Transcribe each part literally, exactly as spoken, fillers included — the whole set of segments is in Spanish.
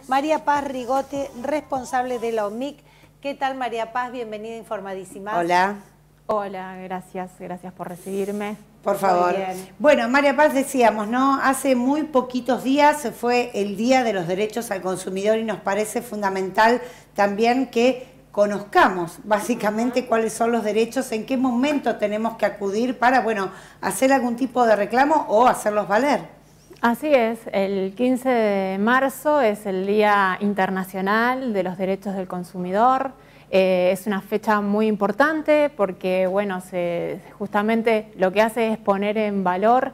María Paz Rigote, responsable de la O M I C. ¿Qué tal, María Paz? Bienvenida a Informadísima. Hola. Hola, gracias, gracias por recibirme. Por favor. Bueno, María Paz, decíamos, ¿no? Hace muy poquitos días fue el Día de los Derechos al Consumidor y nos parece fundamental también que conozcamos básicamente cuáles son los derechos, en qué momento tenemos que acudir para, bueno, hacer algún tipo de reclamo o hacerlos valer. Así es, el quince de marzo es el Día Internacional de los Derechos del Consumidor. Eh, es una fecha muy importante porque, bueno, se, justamente lo que hace es poner en valor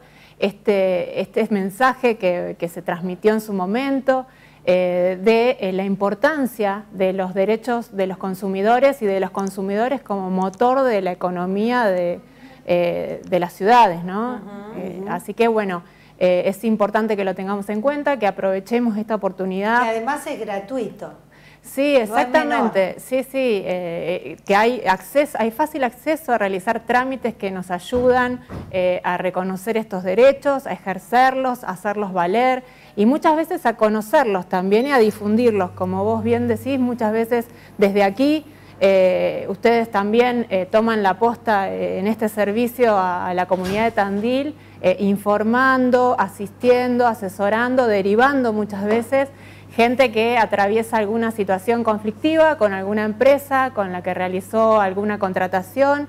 este, este mensaje que, que se transmitió en su momento, eh, de eh, la importancia de los derechos de los consumidores y de los consumidores como motor de la economía de, eh, de las ciudades, ¿no? Uh-huh, eh, uh-huh. Así que, bueno, eh, es importante que lo tengamos en cuenta, que aprovechemos esta oportunidad. Que además es gratuito. Sí, exactamente, no sí, sí, eh, que hay acceso, hay fácil acceso a realizar trámites que nos ayudan eh, a reconocer estos derechos, a ejercerlos, a hacerlos valer y muchas veces a conocerlos también y a difundirlos, como vos bien decís, muchas veces desde aquí eh, ustedes también eh, toman la posta eh, en este servicio a, a la comunidad de Tandil, eh, informando, asistiendo, asesorando, derivando muchas veces gente que atraviesa alguna situación conflictiva con alguna empresa con la que realizó alguna contratación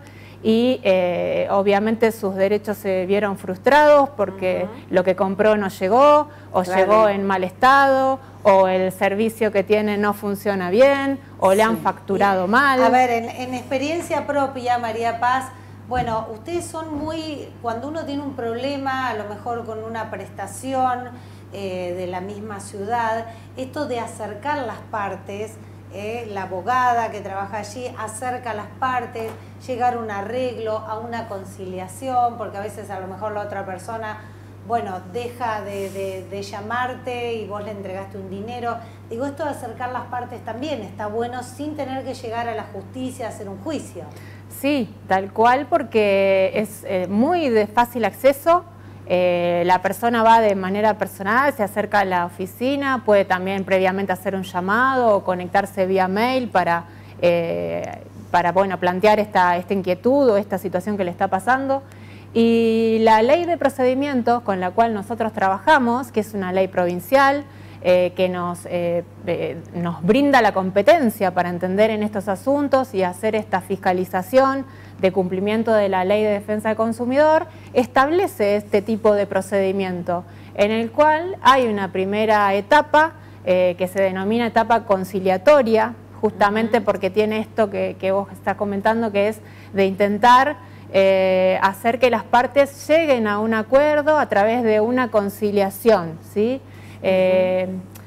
y eh, obviamente sus derechos se vieron frustrados porque uh-huh. lo que compró no llegó o claro. llegó en mal estado o el servicio que tiene no funciona bien o sí. le han facturado bien. mal. A ver, en, en experiencia propia, María Paz, bueno, ustedes son muy, cuando uno tiene un problema, a lo mejor con una prestación, Eh, de la misma ciudad, esto de acercar las partes, eh, la abogada que trabaja allí acerca las partes, llegar a un arreglo, a una conciliación, porque a veces a lo mejor la otra persona, bueno, deja de, de, de llamarte y vos le entregaste un dinero. Digo, esto de acercar las partes también está bueno sin tener que llegar a la justicia a hacer un juicio. Sí, tal cual, porque es eh, muy de fácil acceso. Eh, la persona va de manera personal, se acerca a la oficina, puede también previamente hacer un llamado o conectarse vía mail para, eh, para bueno, plantear esta, esta inquietud o esta situación que le está pasando. Y la ley de procedimientos con la cual nosotros trabajamos, que es una ley provincial, eh, que nos, eh, eh, nos brinda la competencia para entender en estos asuntos y hacer esta fiscalización de cumplimiento de la Ley de Defensa del Consumidor, establece este tipo de procedimiento, en el cual hay una primera etapa eh, que se denomina etapa conciliatoria, justamente uh-huh. porque tiene esto que, que vos estás comentando, que es de intentar eh, hacer que las partes lleguen a un acuerdo a través de una conciliación, ¿sí? Uh-huh. eh,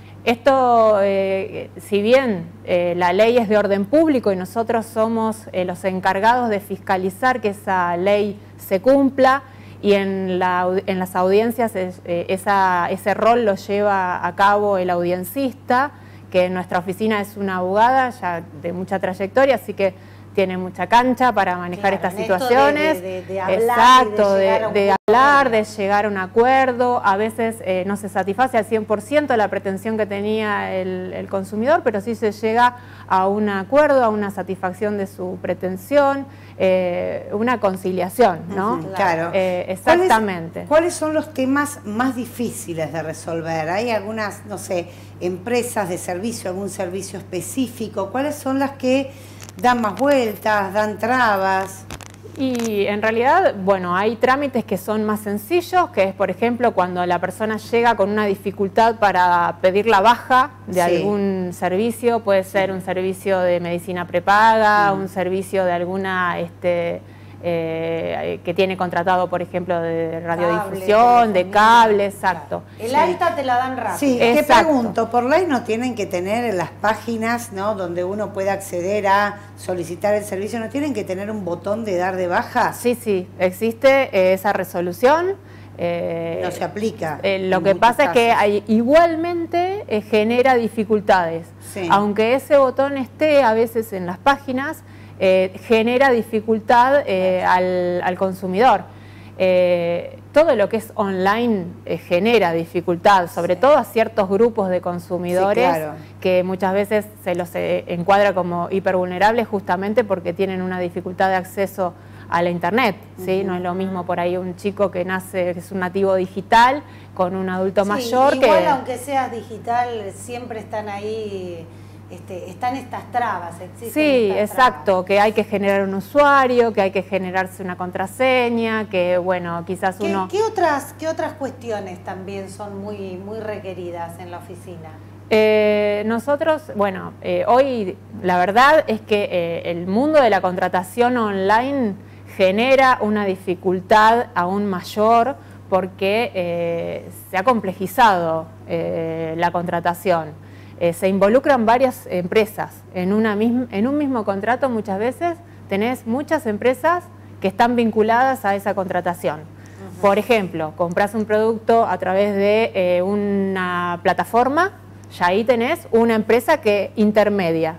Esto, eh, si bien eh, la ley es de orden público y nosotros somos eh, los encargados de fiscalizar que esa ley se cumpla y en, la, en las audiencias es, eh, esa, ese rol lo lleva a cabo el audiencista, que en nuestra oficina es una abogada ya de mucha trayectoria, así que tiene mucha cancha para manejar claro, estas situaciones. De, de, de hablar Exacto, de, de, de hablar, de llegar a un acuerdo. A veces eh, no se satisface al cien por ciento la pretensión que tenía el, el consumidor, pero sí se llega a un acuerdo, a una satisfacción de su pretensión, eh, una conciliación, ¿no? Uh-huh, claro. Eh, exactamente. ¿Cuáles, ¿Cuáles son los temas más difíciles de resolver? ¿Hay algunas, no sé, empresas de servicio, algún servicio específico? ¿Cuáles son las que dan más vueltas, dan trabas? Y en realidad, bueno, hay trámites que son más sencillos, que es, por ejemplo, cuando la persona llega con una dificultad para pedir la baja de sí. algún servicio, puede ser un servicio de medicina prepaga, mm. un servicio de alguna este, eh, que tiene contratado, por ejemplo, de radiodifusión, cable, de cable, exacto. El sí. alta te la dan rápido. Sí, te pregunto, por ley no tienen que tener en las páginas, ¿no?, donde uno puede acceder a solicitar el servicio, ¿no tienen que tener un botón de dar de baja? Sí, sí, existe eh, esa resolución. Eh, no se aplica. Eh, lo que pasa casos. es que hay, igualmente eh, genera dificultades. Sí. Aunque ese botón esté a veces en las páginas, eh, genera dificultad eh, al, al consumidor. eh, todo lo que es online eh, genera dificultad, sobre sí. todo a ciertos grupos de consumidores sí, claro. que muchas veces se los eh, encuadra como hipervulnerables justamente porque tienen una dificultad de acceso a la internet, ¿sí? Uh-huh. No es lo mismo por ahí un chico que nace, que es un nativo digital, con un adulto sí, mayor igual que... aunque seas digital, siempre están ahí, este, están estas trabas, existen Sí, estas exacto, trabas. Que hay que generar un usuario, que hay que generarse una contraseña, que bueno, quizás ¿Qué, uno... ¿qué otras, qué otras cuestiones también son muy, muy requeridas en la oficina? Eh, nosotros, bueno, eh, hoy la verdad es que eh, el mundo de la contratación online genera una dificultad aún mayor porque eh, se ha complejizado eh, la contratación. Eh, se involucran varias empresas en, una misma, en un mismo contrato. Muchas veces tenés muchas empresas que están vinculadas a esa contratación. Uh-huh. Por ejemplo, compras un producto a través de eh, una plataforma, ya ahí tenés una empresa que intermedia.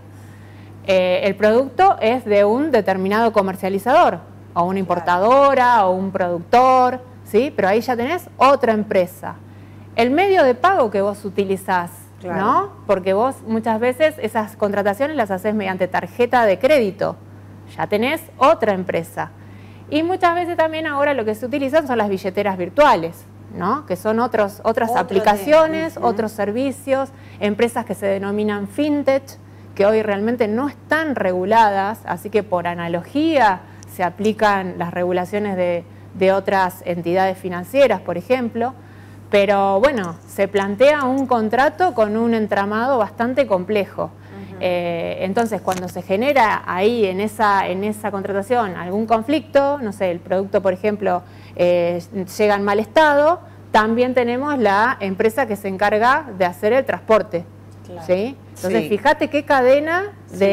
Eh, el producto es de un determinado comercializador, o una importadora, o un productor, ¿sí? Pero ahí ya tenés otra empresa. El medio de pago que vos utilizás, claro. ¿no? Porque vos muchas veces esas contrataciones las haces mediante tarjeta de crédito, ya tenés otra empresa. Y muchas veces también ahora lo que se utilizan son las billeteras virtuales, ¿no? Que son otros, otras Otro aplicaciones, uh-huh. otros servicios, empresas que se denominan fintech, que hoy realmente no están reguladas, así que por analogía se aplican las regulaciones de, de otras entidades financieras, por ejemplo, pero bueno, se plantea un contrato con un entramado bastante complejo. Uh-huh. eh, entonces, cuando se genera ahí en esa, en esa contratación algún conflicto, no sé, el producto, por ejemplo, eh, llega en mal estado, también tenemos la empresa que se encarga de hacer el transporte. Claro. ¿Sí? Entonces, sí. fíjate qué cadena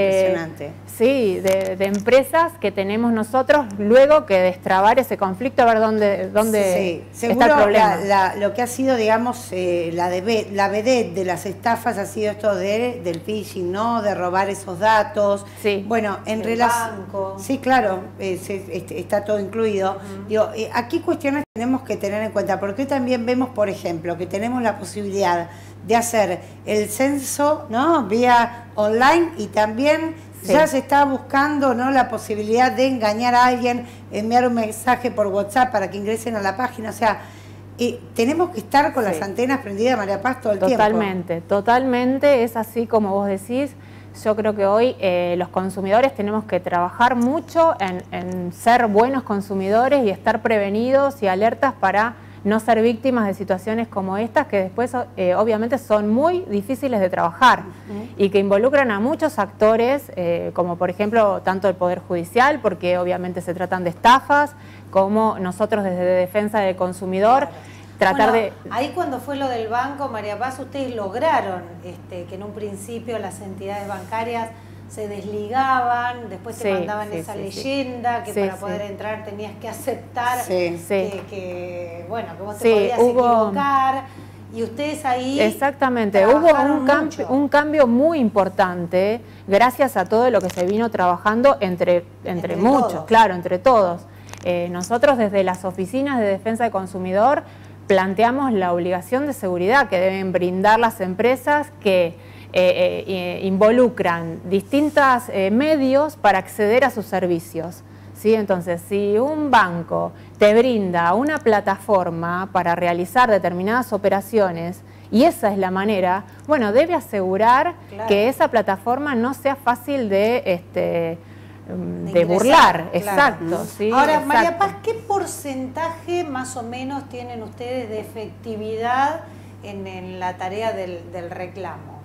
de, sí, de, de empresas que tenemos nosotros luego que destrabar ese conflicto, a ver dónde, dónde sí, está el problema. La, la, lo que ha sido, digamos, eh, la, de, la vedette de las estafas ha sido esto de, del phishing, ¿no? De robar esos datos. Sí. Bueno, en relación... Sí, claro, eh, se, este, está todo incluido. Uh-huh. Digo, eh, aquí cuestiones tenemos que tener en cuenta, porque también vemos, por ejemplo, que tenemos la posibilidad de hacer el censo, ¿no? Vía online, y también sí. ya se está buscando, ¿no? La posibilidad de engañar a alguien, enviar un mensaje por WhatsApp para que ingresen a la página. O sea, eh, tenemos que estar con sí. las antenas prendidas, María Paz, todo el totalmente, tiempo. Totalmente, totalmente, es así como vos decís. Yo creo que hoy eh, los consumidores tenemos que trabajar mucho en, en ser buenos consumidores y estar prevenidos y alertas para no ser víctimas de situaciones como estas, que después eh, obviamente son muy difíciles de trabajar uh-huh. y que involucran a muchos actores, eh, como por ejemplo tanto el Poder Judicial, porque obviamente se tratan de estafas, como nosotros desde Defensa del Consumidor, claro. tratar bueno, de... Ahí cuando fue lo del banco, María Paz, ustedes lograron este, que en un principio las entidades bancarias se desligaban, después te sí, mandaban sí, esa sí, leyenda sí. que sí, para sí. poder entrar tenías que aceptar sí, que, sí. que, bueno, que vos te sí, podías hubo... equivocar, y ustedes ahí exactamente, hubo un, cambio, un cambio muy importante gracias a todo lo que se vino trabajando entre, entre, entre muchos, todos. claro, entre todos. Eh, nosotros desde las oficinas de Defensa del Consumidor planteamos la obligación de seguridad que deben brindar las empresas que Eh, eh, involucran distintos eh, medios para acceder a sus servicios, ¿sí? Entonces, si un banco te brinda una plataforma para realizar determinadas operaciones y esa es la manera, bueno, debe asegurar claro. que esa plataforma no sea fácil de, este, de, de burlar. Claro. Exacto. ¿sí? Ahora, Exacto. María Paz, ¿qué porcentaje más o menos tienen ustedes de efectividad en, en la tarea del, del reclamo?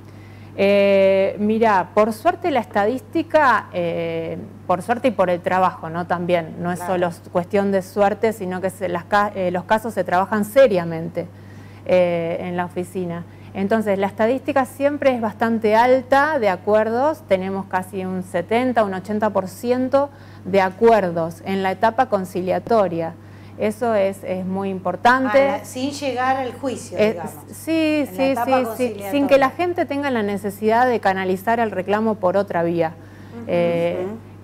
Eh, mira, por suerte la estadística, eh, por suerte y por el trabajo, ¿no? También, no es claro. solo cuestión de suerte, sino que se, las, eh, los casos se trabajan seriamente eh, en la oficina. Entonces, la estadística siempre es bastante alta de acuerdos, tenemos casi un setenta, un ochenta por ciento de acuerdos en la etapa conciliatoria. Eso es, es muy importante. Ah, la, sin llegar al juicio, eh, digamos. Sí, sí, sí, sí, sin que la gente tenga la necesidad de canalizar el reclamo por otra vía. Uh-huh, eh, uh-huh.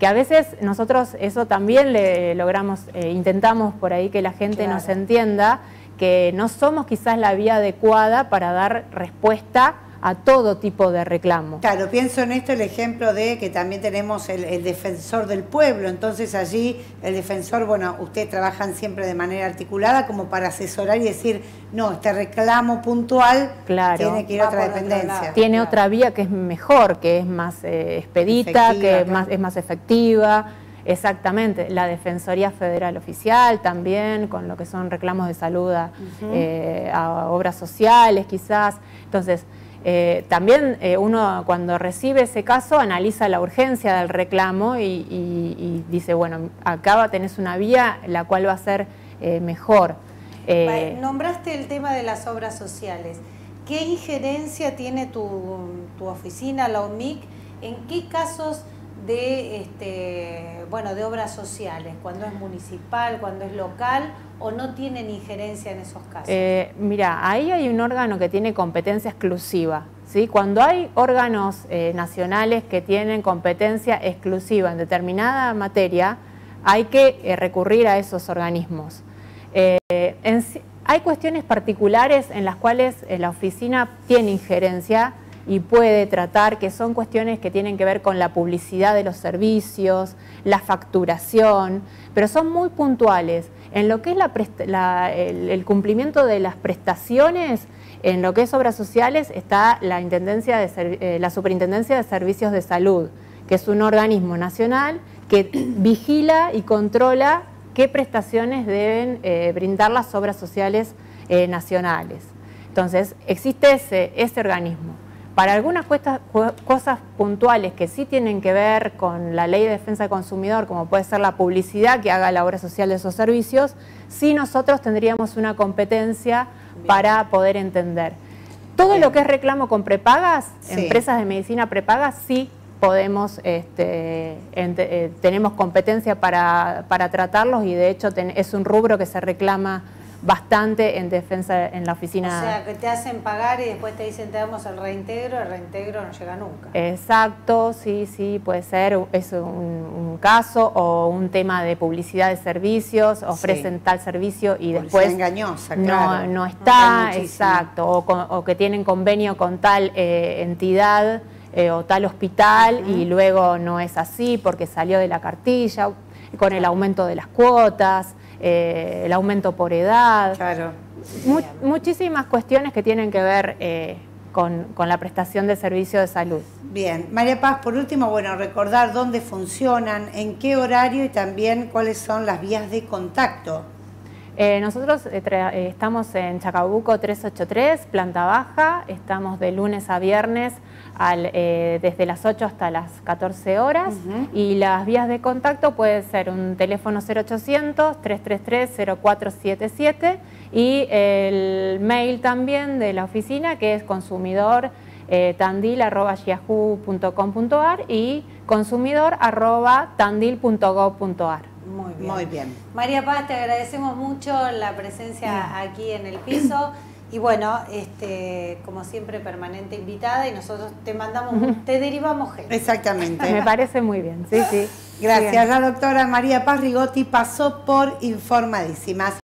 que a veces nosotros eso también le logramos, eh, intentamos por ahí que la gente Claro. nos entienda, que no somos quizás la vía adecuada para dar respuesta a todo tipo de reclamo. Claro, pienso en esto el ejemplo de que también tenemos el, el defensor del pueblo, entonces allí el defensor, bueno, ustedes trabajan siempre de manera articulada como para asesorar y decir, no, este reclamo puntual Claro. tiene que ir a Va otra por otro dependencia. lado. Tiene Claro. otra vía que es mejor, que es más eh, expedita, Efectiva, que es claro. más, es más efectiva. Exactamente, la Defensoría Federal Oficial también, con lo que son reclamos de salud a, Ujú. eh, a obras sociales quizás. Entonces, eh, también eh, uno cuando recibe ese caso analiza la urgencia del reclamo y, y, y dice, bueno, acá tenés una vía la cual va a ser eh, mejor. Eh, Nombraste el tema de las obras sociales. ¿Qué injerencia tiene tu, tu oficina, la O M I C, en qué casos de, este, bueno, de obras sociales? ¿Cuando es municipal, cuando es local, o no tienen injerencia en esos casos? Eh, mira, ahí hay un órgano que tiene competencia exclusiva, ¿sí? Cuando hay órganos eh, nacionales que tienen competencia exclusiva en determinada materia, hay que eh, recurrir a esos organismos. Eh, en, hay cuestiones particulares en las cuales eh, la oficina tiene injerencia y puede tratar, que son cuestiones que tienen que ver con la publicidad de los servicios, la facturación, pero son muy puntuales. En lo que es la la, el, el cumplimiento de las prestaciones, en lo que es obras sociales, está la, Intendencia de, eh, la Superintendencia de Servicios de Salud, que es un organismo nacional que vigila y controla qué prestaciones deben eh, brindar las obras sociales eh, nacionales. Entonces, existe ese, ese organismo. Para algunas cuestas, cosas puntuales que sí tienen que ver con la Ley de Defensa del Consumidor, como puede ser la publicidad que haga la obra social de esos servicios, sí nosotros tendríamos una competencia Bien. para poder entender. Todo Bien. lo que es reclamo con prepagas, sí. empresas de medicina prepagas, sí podemos, este, ente, eh, tenemos competencia para, para tratarlos y de hecho ten, es un rubro que se reclama bastante en defensa en la oficina. O sea, que te hacen pagar y después te dicen te damos el reintegro, el reintegro no llega nunca. Exacto, sí, sí, puede ser, es un, un caso o un tema de publicidad de servicios, ofrecen sí. tal servicio y Publicidad después engañosa, no, claro. no está, no exacto, o, con, o que tienen convenio con tal eh, entidad eh, o tal hospital uh-huh. y luego no es así porque salió de la cartilla, con el aumento de las cuotas. Eh, el aumento por edad, claro. Mu muchísimas cuestiones que tienen que ver eh, con, con la prestación de servicio de salud. Bien, María Paz, por último, bueno, recordar dónde funcionan, en qué horario y también cuáles son las vías de contacto. Eh, nosotros eh, eh, estamos en Chacabuco trescientos ochenta y tres, planta baja, estamos de lunes a viernes al, eh, desde las ocho hasta las catorce horas uh-huh. y las vías de contacto puede ser un teléfono cero ochocientos, tres tres tres, cero cuatro siete siete y el mail también de la oficina que es consumidor eh, tandil arroba yahoo punto com punto ar y consumidor arroba tandil punto gov punto ar. Muy bien. Muy bien. María Paz, te agradecemos mucho la presencia bien. aquí en el piso y bueno, este, como siempre permanente invitada y nosotros te mandamos, uh-huh. te derivamos gente. Exactamente. Me parece muy bien, sí, sí. Gracias. La doctora María Paz Rigotti pasó por Informadísimas.